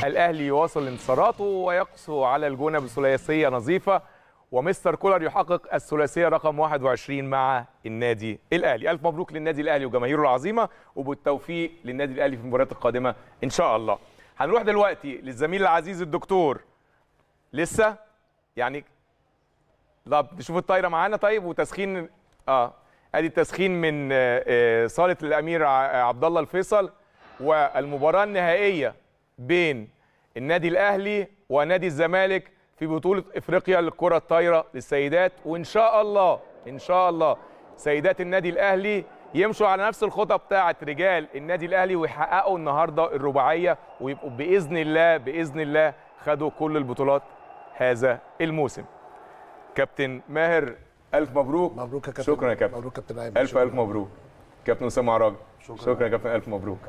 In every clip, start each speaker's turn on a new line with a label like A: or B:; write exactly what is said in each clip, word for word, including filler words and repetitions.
A: الاهلي يواصل انتصاراته ويقسو على الجونه بثلاثيه نظيفه، ومستر كولر يحقق الثلاثيه رقم واحد وعشرين مع النادي الاهلي. الف مبروك للنادي الاهلي وجماهيره العظيمه، وبالتوفيق للنادي الاهلي في المباريات القادمه ان شاء الله. هنروح دلوقتي للزميل العزيز الدكتور لسه يعني لا نشوف الطايره معانا. طيب وتسخين اه ادي التسخين من آه صاله الامير عبد الله الفيصل، والمباراه النهائيه بين النادي الاهلي ونادي الزمالك في بطوله افريقيا للكره الطايره للسيدات، وان شاء الله ان شاء الله سيدات النادي الاهلي يمشوا على نفس الخطه بتاعه رجال النادي الاهلي ويحققوا النهارده الرباعيه، ويبقوا باذن الله باذن الله خدوا كل البطولات هذا الموسم. كابتن ماهر الف مبروك.
B: مبروك يا كابتن.
A: شكرا يا كابتن.
B: مبروك كابتن ايمن.
A: الف الف مبروك. كابتن اسامه عراج. شكرا. شكرا يا كابتن الف مبروك.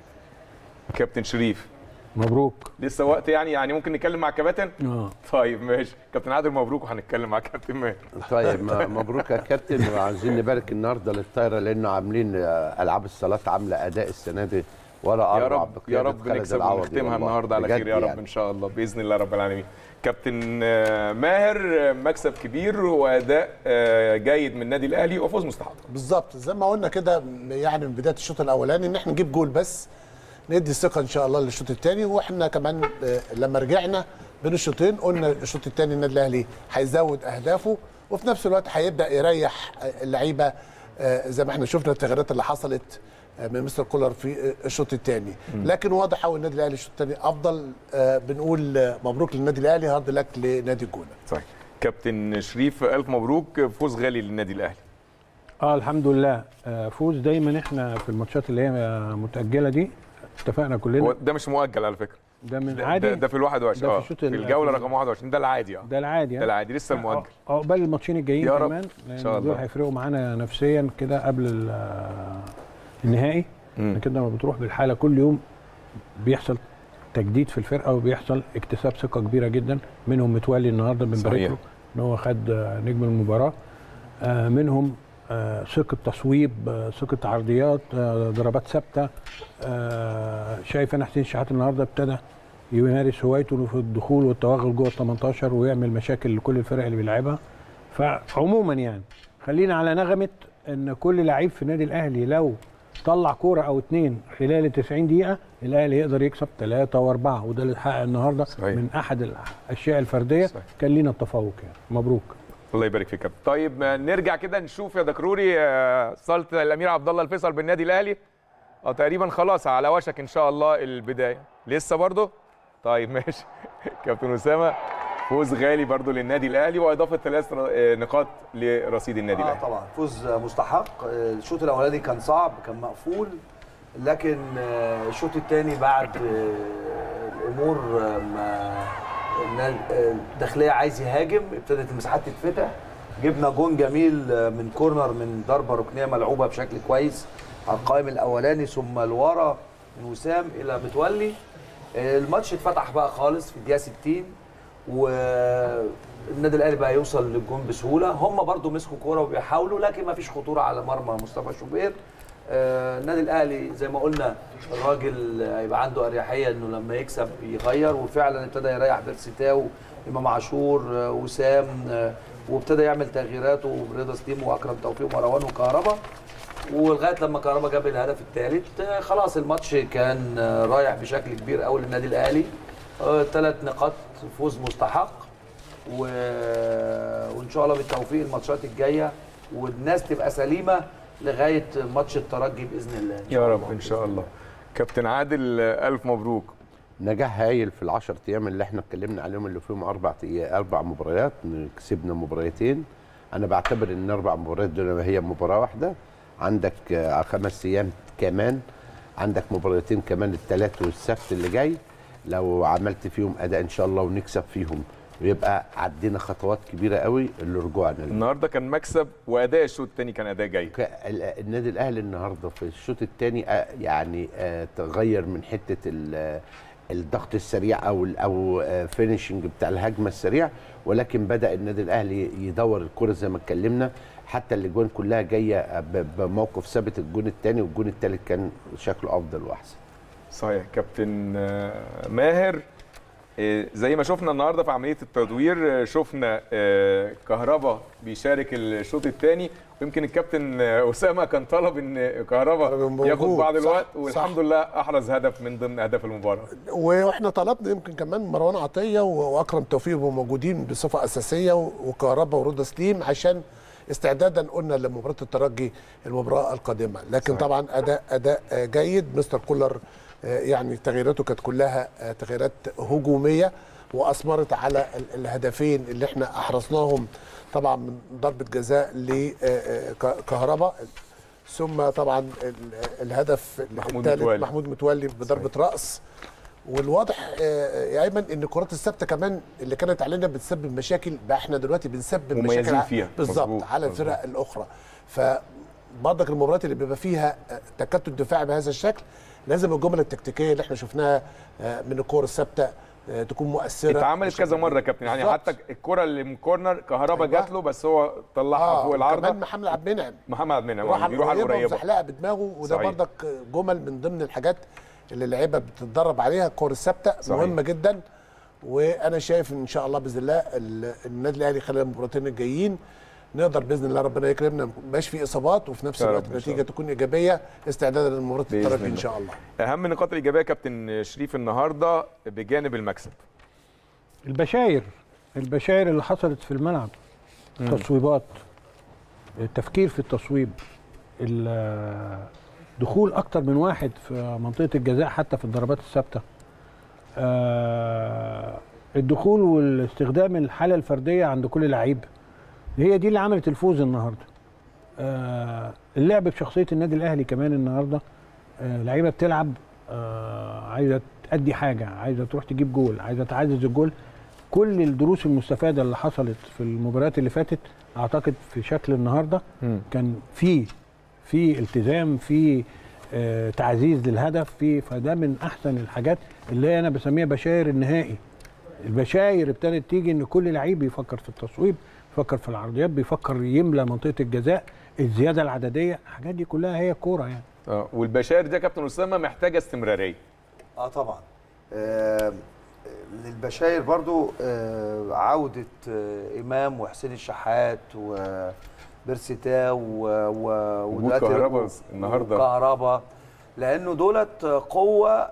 A: كابتن شريف
C: مبروك.
A: لسه وقت يعني يعني ممكن نتكلم مع الكباتن؟
C: اه
A: طيب ماشي. كابتن عادل مبروك، وهنتكلم مع كابتن ماهر.
D: طيب مبروك يا كابتن، وعايزين نبارك النهارده للطايره لانه عاملين العاب الصالات عامله اداء السنه دي ولا
A: يا
D: اروع.
A: رب يا رب نكسب ونختمها النهارده على خير يا رب يعني. ان شاء الله باذن الله رب العالمين. كابتن ماهر، مكسب كبير واداء جيد من النادي الاهلي وفوز مستحق.
B: بالظبط زي ما قلنا كده يعني من بدايه الشوط الاولاني ان احنا نجيب جول بس ندي الثقه ان شاء الله للشوط الثاني، واحنا كمان لما رجعنا بين الشوطين قلنا الشوط الثاني النادي الاهلي هيزود اهدافه وفي نفس الوقت هيبدا يريح اللعيبه زي ما احنا شفنا التغييرات اللي حصلت من مستر كولر في الشوط الثاني، لكن واضح قوي النادي الاهلي الشوط الثاني افضل. بنقول مبروك للنادي الاهلي، هارد لك لنادي الجونه.
A: صحيح. كابتن شريف الف مبروك، فوز غالي للنادي الاهلي.
C: اه الحمد لله. فوز دايما احنا في الماتشات اللي هي متاجله دي اتفقنا كلنا.
A: هو ده مش مؤجل على فكره،
C: ده من
A: ده
C: عادي.
A: ده, ده في ال واحد وعشرين اه في, في الجوله رقم واحد وعشرين، ده العادي. اه
C: ده العادي
A: ده العادي لسه المؤجل.
C: عقبال الماتشين الجايين
A: يا رب
C: كمان
A: ان شاء الله.
C: دول هيفرقوا معانا نفسيا كده قبل النهائي. كده لما بتروح بالحاله كل يوم بيحصل تجديد في الفرقه وبيحصل اكتساب ثقه كبيره جدا. منهم متولي النهارده بنبارك له ان هو خد نجم المباراه. منهم ثقه تصويب، ثقه عرضيات، ضربات ثابته. شايف انا حسين شحات النهارده ابتدى يمارس هوايته في الدخول والتوغل جوه ال تمنتاشر ويعمل مشاكل لكل الفرق اللي بيلعبها. فعموما يعني خلينا على نغمه ان كل لعيب في النادي الاهلي لو طلع كوره او اتنين خلال التسعين دقيقه الاهلي يقدر يكسب ثلاثه واربعه، وده اللي اتحقق النهارده. صحيح. من احد الاشياء الفرديه. صحيح. كان لينا التفوق يعني. مبروك.
A: الله يبارك فيك. طيب نرجع كده نشوف يا دكروري صاله الامير عبد الله الفيصل بالنادي الاهلي. اه تقريبا خلاص على وشك ان شاء الله البدايه. لسه برضه؟ طيب ماشي. كابتن اسامه، فوز غالي برضه للنادي الاهلي واضافه ثلاث نقاط لرصيد النادي
E: آه
A: الاهلي.
E: طبعا فوز مستحق. الشوط الاولاني كان صعب، كان مقفول، لكن الشوط الثاني بعد الامور ما الداخليه عايز يهاجم ابتدت المساحات تتفتح. جبنا جون جميل من كورنر من ضربه ركنيه ملعوبه بشكل كويس على القائم الاولاني ثم لورا من وسام الى متولي. الماتش اتفتح بقى خالص في الدقيقه ستين والنادي الاهلي بقى يوصل للجون بسهوله. هم برضو مسكوا كوره وبيحاولوا لكن ما فيش خطوره على مرمى مصطفى شوبير. آه النادي الاهلي زي ما قلنا الراجل هيبقى عنده اريحيه انه لما يكسب يغير، وفعلا ابتدى يريح بيرسيتاو، امام عاشور، آه وسام، آه وابتدى يعمل تغييراته برضا سليم واكرم توفيق ومروان وكهربا، ولغايه لما كهربا جاب الهدف الثالث آه خلاص الماتش كان آه رايح بشكل كبير قوي للنادي الاهلي. ثلاث آه نقاط فوز مستحق، و... وان شاء الله بالتوفيق الماتشات الجايه والناس تبقى سليمه لغايه ماتش الترجي باذن الله.
A: يا رب ان شاء الله. كابتن عادل الف مبروك.
D: نجاح هايل في العشر ايام اللي احنا اتكلمنا عليهم اللي فيهم اربع اربع مباريات، كسبنا مباريتين. انا بعتبر ان اربع مباريات دول هي مباراه واحده. عندك خمس ايام كمان، عندك مباراتين كمان الثلاث والسبت اللي جاي، لو عملت فيهم اداء ان شاء الله ونكسب فيهم ويبقى عدينا خطوات كبيره قوي لرجوعنا.
A: النهارده كان مكسب واداء الشوط الثاني كان اداء جيد.
D: النادي الاهلي النهارده في الشوط الثاني يعني تغير من حته الضغط السريع او او فينيشنج بتاع الهجمه السريع، ولكن بدا النادي الاهلي يدور الكره زي ما اتكلمنا. حتى الاجوان كلها جايه بموقف ثابت. الجون الثاني والجون الثالث كان شكله افضل واحسن.
A: صحيح كابتن ماهر. زي ما شفنا النهارده في عمليه التدوير، شفنا كهربا بيشارك الشوط الثاني، ويمكن الكابتن اسامه كان طلب ان كهربا ياخد بعض الوقت، والحمد لله احرز هدف من ضمن اهداف المباراه.
B: واحنا طلبنا يمكن كمان مروان عطيه واكرم توفيق يبقوا موجودين بصفه اساسيه، وكهربا ورضا سليم، عشان استعدادا قلنا لمباراه الترجي المباراه القادمه. لكن صحيح. طبعا اداء اداء جيد. مستر كولر يعني تغييراته كانت كلها تغييرات هجوميه، واثمرت على الهدفين اللي احنا احرزناهم، طبعا من ضربه جزاء لكهربا، ثم طبعا الهدف الثالث محمود متولي بضربه صحيح. راس. والواضح يا ايمن ان الكرات الثابته كمان اللي كانت علينا بتسبب مشاكل، بقى احنا دلوقتي بنسبب مشاكل
A: فيها
B: بالظبط على الفرق الاخرى. فبرضك المباريات اللي بيبقى فيها تكتل دفاعي بهذا الشكل، لازم الجمل التكتيكيه اللي احنا شفناها من الكور الثابته تكون مؤثره.
A: اتعملت كذا مره كابتن، يعني بالزبط. حتى الكره اللي من كورنر كهربا أيوة. جات له بس هو طلعها آه فوق العارضه.
B: كمان محمد عبد المنعم
A: محمد عبد المنعم
B: بيروح على القريبه وزحلقها بدماغه، وده برضك جمل من ضمن الحاجات اللي اللعيبه بتتدرب عليها. الكور الثابته مهمه جدا، وانا شايف ان شاء الله باذن الله النادي الاهلي خلال المباراتين الجايين نقدر باذن الله ربنا يكرمنا ما يبقاش في اصابات، وفي نفس الوقت النتيجه تكون ايجابيه استعدادا لمباراه الترجي ان شاء الله.
A: اهم النقاط الايجابيه كابتن شريف النهارده بجانب المكسب،
C: البشاير البشاير اللي حصلت في الملعب، التصويبات، التفكير في التصويب، دخول اكتر من واحد في منطقه الجزاء حتى في الضربات الثابته، الدخول والاستخدام الحاله الفرديه عند كل لعيب، هي دي اللي عملت الفوز النهارده. آه اللعب بشخصيه النادي الاهلي كمان النهارده، آه لعيبه بتلعب، آه عايزه تأدي حاجه، عايزه تروح تجيب جول، عايزه تعزز الجول. كل الدروس المستفاده اللي حصلت في المباريات اللي فاتت اعتقد في شكل النهارده م. كان في في التزام، في آه تعزيز للهدف، في فده من احسن الحاجات اللي انا بسميها بشاير النهائي. البشاير ابتدت تيجي ان كل لعيب بيفكر في التصويب، بيفكر في العرضيات، بيفكر يملى منطقه الجزاء، الزياده العدديه، الحاجات دي كلها هي كوره يعني.
A: اه والبشاير دي يا كابتن اسامه محتاجه استمراريه.
F: اه طبعا. آه للبشاير برضو آه عوده آه امام وحسين الشحات وبرسيتاو
A: وجود كهربا النهارده
E: كهربا، لانه دولت قوه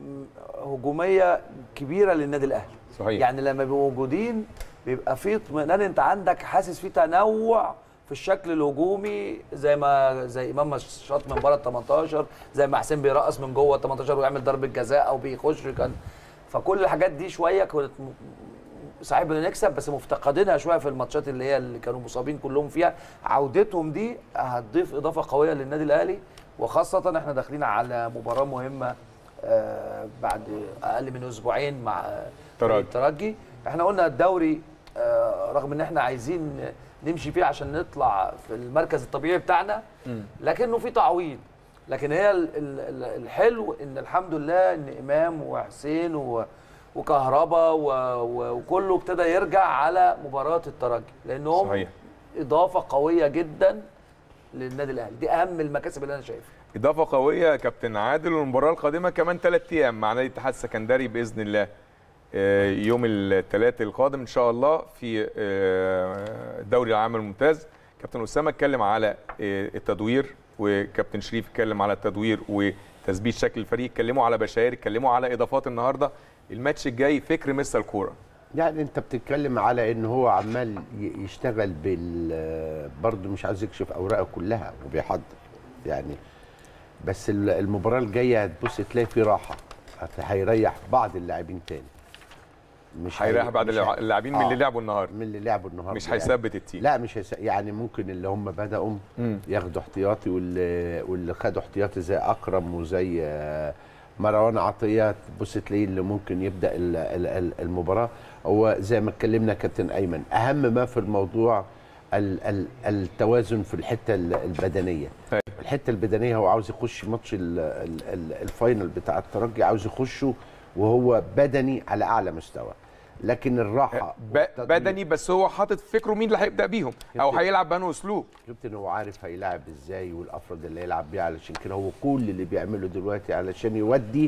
E: هجوميه كبيره للنادي الاهلي.
A: صحيح.
E: يعني لما بيبقوا موجودين بيبقى في اطمئنان، انت عندك حاسس في تنوع في الشكل الهجومي، زي ما زي امام شاط من بره ال تمنتاشر، زي ما حسين بيرقص من جوه ال تمنتاشر ويعمل ضربه جزاء او بيخش كان. فكل الحاجات دي شويه كانت صحيح بنكسب بس مفتقدينها شويه في الماتشات اللي هي اللي كانوا مصابين كلهم فيها. عودتهم دي هتضيف اضافه قويه للنادي الاهلي، وخاصه احنا داخلين على مباراه مهمه آه بعد اقل من اسبوعين مع الترجي. احنا قلنا الدوري آه رغم ان احنا عايزين نمشي فيه عشان نطلع في المركز الطبيعي بتاعنا، لكنه في تعويض. لكن هي الحلو ان الحمد لله ان امام وحسين وكهربا وكله ابتدى يرجع على مباراه الترجي، لانهم صحيح. اضافه قويه جدا للنادي الاهلي. دي اهم المكاسب اللي انا شايفها.
A: اضافه قويه يا كابتن عادل. والمباراه القادمه كمان ثلاث ايام مع نادي الاتحاد السكندري باذن الله يوم الثلاث القادم ان شاء الله في الدوري العام الممتاز. كابتن اسامه اتكلم على التدوير، وكابتن شريف اتكلم على التدوير وتثبيت شكل الفريق، اتكلموا على بشاير، اتكلموا على اضافات النهارده. الماتش الجاي فكر مستر الكوره،
D: يعني انت بتتكلم على ان هو عمال يشتغل بال برضه مش عايز يكشف اوراقه كلها وبيحضر يعني، بس المباراه الجايه هتبص تلاقي في راحه، هيريح بعض اللاعبين تاني،
A: مش هيريح بعض اللاعبين من
D: آه
A: اللي لعبوا النهارده،
D: من اللي لعبوا النهارده
A: مش هيثبت التيم.
D: لا مش هيثبت، يعني ممكن اللي هم بداوا ياخدوا احتياطي، واللي واللي خدوا احتياطي زي اكرم وزي مروان عطيه، تبص تلاقيه اللي ممكن يبدا المباراه. هو زي ما اتكلمنا كابتن ايمن، اهم ما في الموضوع التوازن في الحته البدنيه. الحته البدنيه هو عاوز يخش ماتش الفاينل بتاع الترجي، عاوز يخشه وهو بدني على اعلى مستوى. لكن الراحه
A: ب-
D: والتدريب-
A: بدني، بس هو حاطط في فكره مين اللي هيبدا بيهم او
D: كابتن.
A: هيلعب بانه اسلوب.
D: كابتن هو عارف هيلاعب ازاي والافراد اللي هيلعب بيها، علشان كده هو كل اللي بيعمله دلوقتي علشان يودي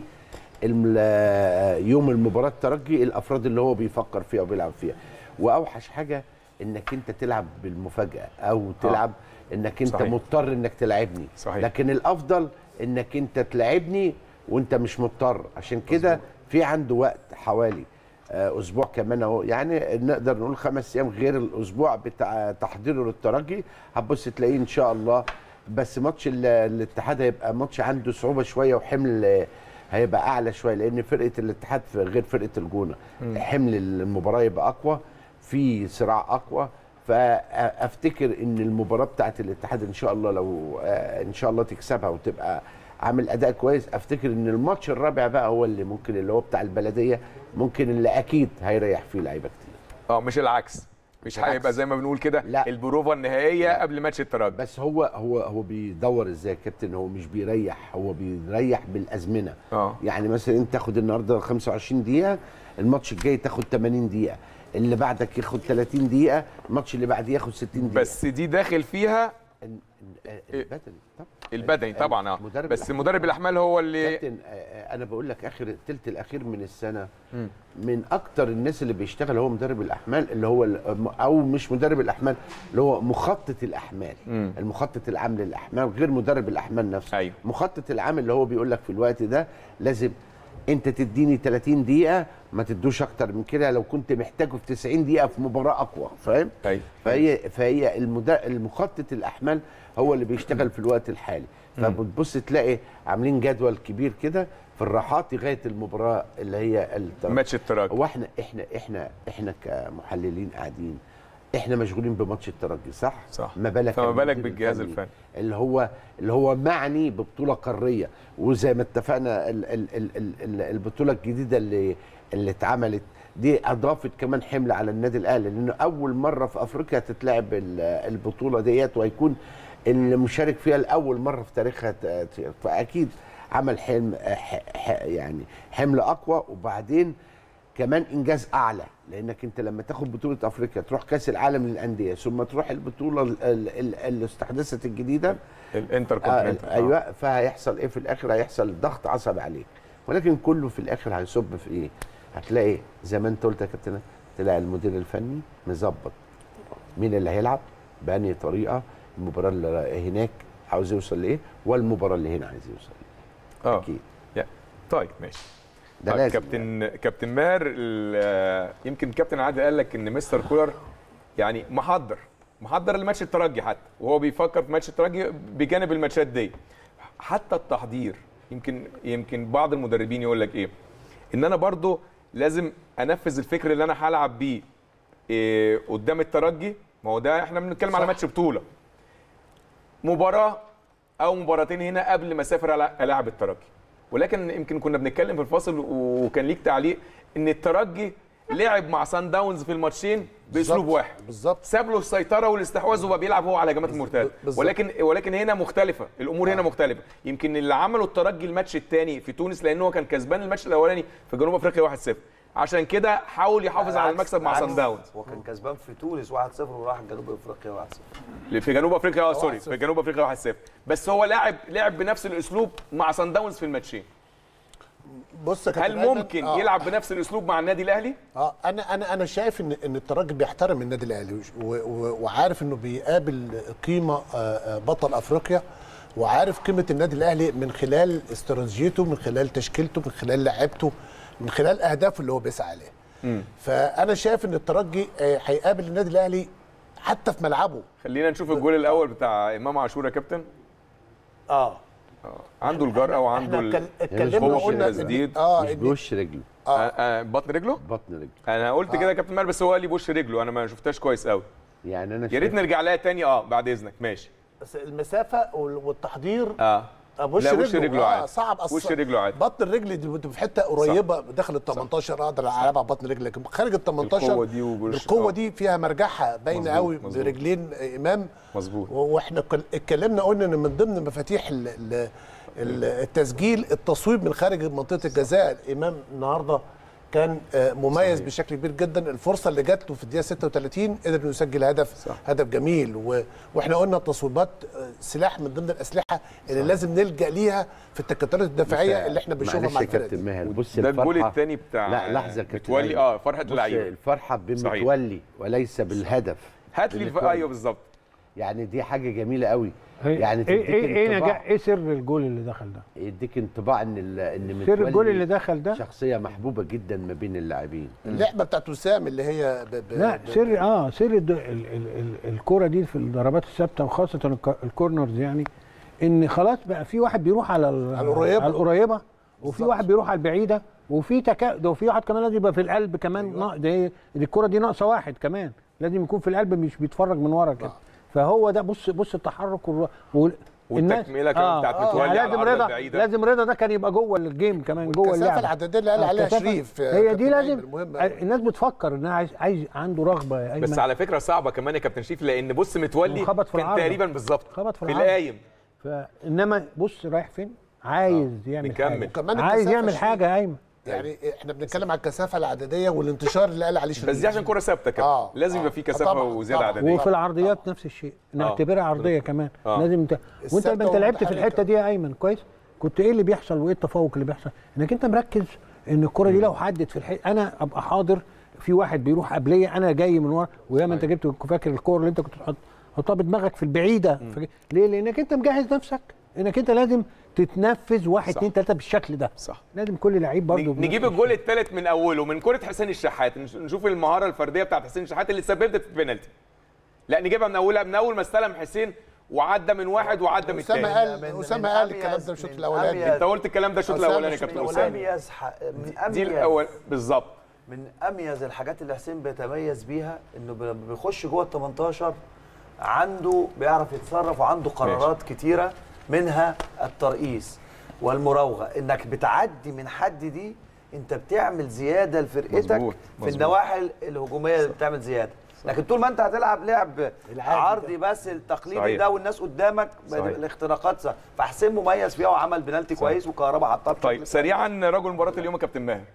D: الم- يوم المباراه الترجي الافراد اللي هو بيفكر فيها وبيلعب فيها. واوحش حاجه انك انت تلعب بالمفاجاه او تلعب آه. انك انت
A: صحيح.
D: مضطر انك تلعبني.
A: صحيح.
D: لكن الافضل انك انت تلعبني وانت مش مضطر. عشان كده في عنده وقت حوالي آه، اسبوع كمان اهو، يعني نقدر نقول خمس ايام غير الاسبوع بتاع تحضيره للترجي. هتبص تلاقيه ان شاء الله. بس ماتش ال- الاتحاد هيبقى ماتش عنده صعوبه شويه وحمل آه، هيبقى اعلى شويه، لان فرقه الاتحاد في غير فرقه الجونه. حمل المباراه يبقى اقوى، في صراع اقوى. فافتكر ان المباراه بتاعت الاتحاد ان شاء الله لو آه، ان شاء الله تكسبها وتبقى عامل اداء كويس، افتكر ان الماتش الرابع بقى هو اللي ممكن اللي هو بتاع البلديه ممكن اللي اكيد هيريح فيه لعيبه كتير.
A: اه مش العكس، مش
D: العكس.
A: هيبقى زي ما بنقول كده
D: لا.
A: البروفه النهائيه قبل ماتش الترجي.
D: بس هو هو هو بيدور ازاي يا كابتن؟ هو مش بيريح، هو بيريح بالازمنه.
A: اه
D: يعني مثلا انت تاخد النهارده خمسة وعشرين دقيقه، الماتش الجاي تاخد ثمانين دقيقه، اللي بعدك ياخد ثلاثين دقيقه، الماتش اللي بعديه ياخد ستين دقيقه.
A: بس دي داخل فيها
D: ال- ال- البدني طبعا
A: البدني طبعا اه
D: مدرب
A: بس مدرب الاحمال هو اللي
D: كابتن آه، آه، انا بقول لك اخر الثلث الاخير من السنه من اكتر الناس اللي بيشتغل هو مدرب الاحمال، اللي هو ال- او مش مدرب الاحمال، اللي هو مخطط الاحمال.
A: مم.
D: المخطط العام للاحمال غير مدرب الاحمال نفسه.
A: أيوه.
D: مخطط العام اللي هو بيقول لك في الوقت ده لازم انت تديني ثلاثين دقيقه، ما تدوش اكتر من كده لو كنت محتاجه في تسعين دقيقه في مباراه اقوى، فاهم؟
A: أيوه.
D: فهي فهي المد- المخطط الاحمال هو اللي بيشتغل في الوقت الحالي. فبتبص تلاقي عاملين جدول كبير كده في الراحات لغايه المباراه اللي هي الترجي.
A: ماتش الترجي.
D: هو احنا احنا احنا احنا كمحللين قاعدين احنا مشغولين بماتش الترجي، صح؟
A: صح.
D: ما بالك
A: فما بالك
D: المدير
A: بالجهاز الفني
D: اللي هو اللي هو معني ببطوله قاريه. وزي ما اتفقنا ال ال ال ال ال البطوله الجديده اللي اللي اتعملت دي اضافت كمان حمل على النادي الاهلي، لانه اول مره في افريقيا تتلعب ال- البطوله ديت، وهيكون اللي مشارك فيها لاول مره في تاريخها. ت- فاكيد عمل حلم ح- ح- يعني حمل اقوى، وبعدين كمان انجاز اعلى، لانك انت لما تاخد بطوله افريقيا تروح كاس العالم للانديه ثم تروح البطوله ال- ال- ال- اللي استحدثت الجديده
A: الانتر
D: آه
A: كونتيننتال.
D: ايوه. فهيحصل ايه في الاخر؟ هيحصل ضغط عصبي عليك، ولكن كله في الاخر هيصب في ايه؟ هتلاقي زي ما انت قلت يا كابتن، تلاقي المدير الفني مظبط مين اللي هيلعب بأنهي طريقه، المباراه اللي هناك عاوز يوصل لايه، والمباراه اللي هنا عايز يوصل ليه.
A: اه
D: اكيد
A: يا. طيب ماشي.
D: ده
A: طيب
D: لازم
A: كابتن كابتن ماهر ال- يمكن كابتن عادل قال لك ان مستر كولر يعني محضر محضر لماتش الترجي حتى، وهو بيفكر في ماتش الترجي بجانب الماتشات دي. حتى التحضير يمكن يمكن بعض المدربين يقول لك ايه، ان انا برضو لازم انفذ الفكر اللي انا هلعب بيه إيه قدام الترجي. ما هو ده احنا بنتكلم على ماتش بطوله، مباراه او مباراتين هنا قبل ما اسافر ألع- العب الترجي. ولكن يمكن كنا بنتكلم في الفاصل وكان ليك تعليق ان الترجي لعب مع سان داونز في الماتشين باسلوب
B: بالظبط.
A: واحد،
B: بالظبط.
A: ساب له السيطره والاستحواذ وبقى بيلعب هو على هجمات المرتده.
B: بالظبط.
A: ولكن ولكن هنا مختلفه الامور. هنا مختلفه. يمكن اللي عمله الترجي الماتش الثاني في تونس لانه هو كان كسبان الماتش الاولاني في جنوب افريقيا واحد صفر، عشان كده حاول يحافظ على المكسب مع سان داونز.
F: هو كان كسبان في تونس واحد صفر وراح جنوب افريقيا واحد صفر.
A: في جنوب افريقيا اه سوري في جنوب افريقيا واحد صفر، بس هو لعب لعب بنفس الاسلوب مع سان داونز في الماتشين.
B: بص يا
A: هل
B: كابتن أيمن،
A: ممكن
B: آه.
A: يلعب بنفس الاسلوب مع النادي الاهلي؟
B: اه انا انا انا شايف ان ان الترجي بيحترم النادي الاهلي و- و- وعارف انه بيقابل قيمه آه، آه، بطل افريقيا، وعارف قيمه النادي الاهلي من خلال استراتيجيته، من خلال تشكيلته، من خلال لعبته، من خلال اهدافه اللي هو بيسعى عليها. فانا شايف ان الترجي آه، هيقابل النادي الاهلي حتى في ملعبه.
A: خلينا نشوف الجول الاول بتاع امام عاشور يا كابتن.
B: اه
A: عنده الجرأه وعنده
B: احنا
A: ال...
B: اتكل- اتكلمنا
A: هو
B: وقلنا
A: التسديد.
B: اه
D: مش
B: إن-
D: بوش رجله،
A: آه. آه بطن رجله؟
D: بطن رجله.
A: انا قلت كده يا كابتن ماهر، بس هو قال لي بوش رجله، انا ما شفتهاش كويس قوي.
D: يعني انا
A: يا ريت
D: شايف-
A: نرجع لها تاني اه بعد اذنك. ماشي.
B: بس المسافه وال- والتحضير
A: اه
B: وش
A: لا،
B: رجله,
A: وش رجله
B: آه
A: عادي.
B: صعب أص...
A: وش رجله عادي.
B: بطن الرجل دي بتبقى في حته قريبه داخل ال تمنتاشر اقدر العبها بطن رجل، لكن خارج ال تمنتاشر
A: القوة دي وبوش-
B: القوه
A: آه.
B: دي فيها مرجحه باينه
A: مظبوط،
B: قوي
A: مظبوط.
B: برجلين امام.
A: مظبوط.
B: و- واحنا كل- اتكلمنا قلنا ان من ضمن مفاتيح ال... ال... ال- التسجيل التصويب من خارج منطقه الجزاء. امام النهارده كان مميز صحيح. بشكل كبير جدا. الفرصه اللي جات له في الدقيقه ستة وثلاثين قدر انه يسجل هدف صح. هدف جميل و... واحنا قلنا التصويبات سلاح من ضمن الاسلحه اللي صح. لازم نلجا ليها في التكتلات الدفاعيه اللي احنا بنشوفها مع الفرقه
D: دي. ماهر بص
A: ده الجول الثاني بتاع
D: لا لحظه كابتن
A: متولي اه فرحه اللعيبه
D: الفرحه بمتولي وليس بالهدف.
A: هات لي ايوه بالظبط.
D: يعني دي حاجه جميله قوي.
C: يعني ايه ايه ايه نجاح ايه سر الجول اللي دخل ده؟
D: يديك انطباع ان ان
C: سر الجول اللي دخل ده
D: شخصيه محبوبه جدا ما بين اللاعبين.
B: اللعبه بتاعت وسام اللي هي ب... ب...
C: لا سر اه سر ال... ال... ال... الكوره دي في الضربات الثابته وخاصه الكورنرز، يعني ان خلاص بقى في واحد بيروح على ال... على القريبه على القريبه وفي واحد بيروح على البعيده وفي تكا ده وفي واحد كمان لازم يبقى في القلب كمان. أيوة. ده الكوره دي ناقصه واحد كمان لازم يكون في القلب مش بيتفرج من ورا كده. فهو ده بص بص التحرك والر... وال...
A: والتكمله كمان آه بتاعت متولي
C: يعني لازم رضا لازم رضا ده كان يبقى جوه الجيم كمان جوه اللعبه.
B: الكثافه العدديه اللي قال عليها شريف
C: هي دي لازم الناس بتفكر انها عايز عايز عنده رغبه يا
A: بس على فكره صعبه كمان يا كابتن شريف لان بص متولي كان تقريبا بالظبط
C: خبط في,
A: في القايم.
C: فانما بص رايح فين عايز آه. يعمل
A: نكمل.
C: حاجه عايز يعمل حاجه قايمه.
B: يعني احنا بنتكلم على الكثافه العدديه والانتشار اللي قال عليه شريف
A: بس دي عشان كره ثابته كمان آه. لازم يبقى آه. في كثافه آه. وزياده عدديه.
C: وفي العرضيات طبعًا. نفس الشيء نعتبرها آه. عرضيه كمان آه. لازم انت وانت انت لعبت في الحته دي يا ايمن كويس كنت ايه اللي بيحصل وايه التفوق اللي بيحصل انك انت مركز ان الكره دي لو حدت في الحته انا ابقى حاضر في واحد بيروح قبليه انا جاي من ورا وياما انت جبت فاكر الكوره اللي انت كنت تحط حطها بدماغك في البعيده ليه؟ لانك انت مجهز نفسك انك انت لازم تتنفذ واحد اثنين ثلاثه بالشكل ده.
A: صح.
C: لازم كل لعيب برضه
A: نجيب الجول الثالث من اوله من كره حسين الشحات نشوف المهاره الفرديه بتاعت حسين الشحات اللي سببت في البنالتي. لا نجيبها من اولها من اول ما استلم حسين وعدى من واحد وعدى من الثاني.
B: اسامه قال اسامه قال الكلام ده الشوط الاولاني.
A: انت قلت الكلام ده الشوط الاولاني يا كابتن اسامه.
F: اميز من اميز
A: دي الاول بالظبط.
F: من اميز الحاجات اللي حسين بيتميز بيها انه بيخش جوه ال تمنتاشر عنده بيعرف يتصرف وعنده قرارات ماشي. كتيره منها الترقيص والمراوغه انك بتعدي من حد دي انت بتعمل زياده لفرقتك مزبوط. في مزبوط. النواحي الهجوميه اللي بتعمل زياده صح. لكن طول ما انت هتلعب لعب عرضي بس التقليدي صحيح. ده والناس قدامك الاختراقات صح. فحسين مميز فيها وعمل بنالتي كويس وكهربا حطها.
A: طيب سريعا رجل مباراه اليوم يا كابتن ماهر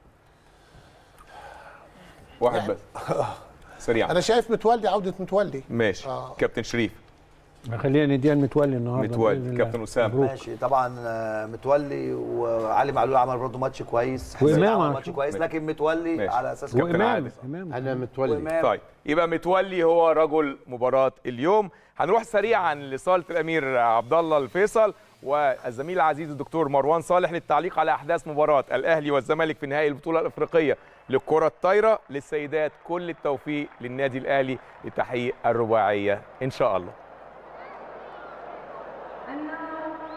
A: واحد يعني. بس سريعا
B: انا شايف متولي عوده متولي
A: ماشي آه. كابتن شريف
C: خلينا نديها المتولي النهارده
A: متولي كابتن اسامه
F: ماشي طبعا متولي وعلي معلول عمل برضه ماتش كويس
C: وامام
F: عمل ماتش كويس لكن متولي ماشي. على اساس
A: كابتن عادل
D: انا متولي
A: طيب يبقى متولي هو رجل مباراه اليوم. هنروح سريعا لصاله الامير عبد الله الفيصل والزميل العزيز الدكتور مروان صالح للتعليق على احداث مباراه الاهلي والزمالك في نهائي البطوله الافريقيه للكره الطايره للسيدات. كل التوفيق للنادي الاهلي لتحقيق الرباعيه ان شاء الله.